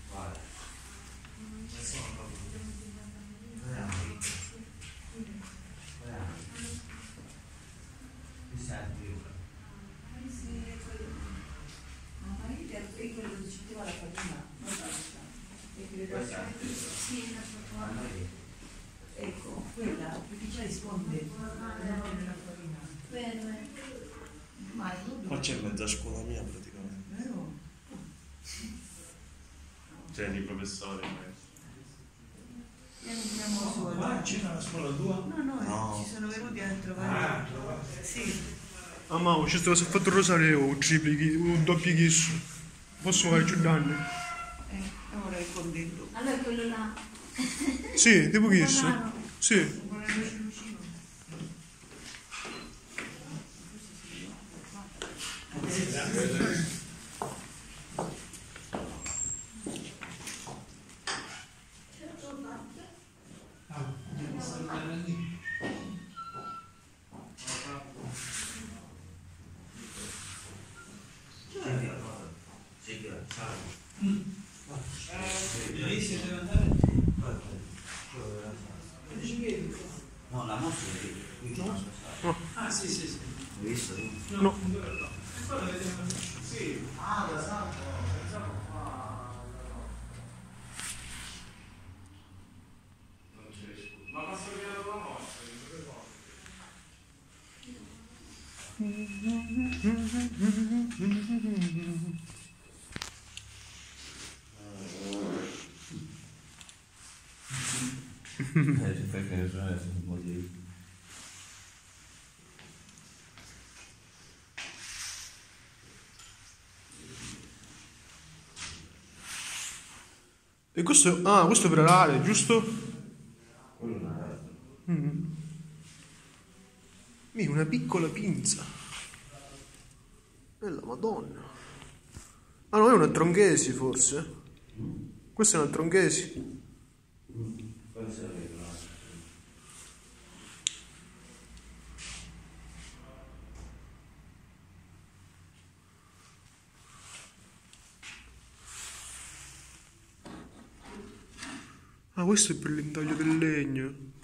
Guarda. E quello che diceva la farina, non basta. Sì, ecco, quella, perché ci risponde la farina. Bene. Qua c'è mezza scuola mia praticamente. Vero? Cioè di professori. Andiamo su. Qua c'è una scuola tua? No, ci sono venuti a trovare. Sì. Ah ma c'è stato fatto il rosario, un triplichi, un doppio chisso. Posso fare più danni? Ora è contento. Allora quello là. Sì, tipo chisso. Buonanno. Sì. No, la mostra è qui. Ah, sì, sì, sì. Hai visto? No. Sì. Ah, da santo. Pensavo qua. Non c'è scusa. Ma passa via la mostra, Se fai che ne so, un po' di... E questo, ah, questo è per l'area, giusto? Quello è una... Una piccola pinza. Bella madonna. Ah no, è una tronchesi forse. Questa è una tronchesi. Penso che no. Ah, questo è per l'intaglio del legno.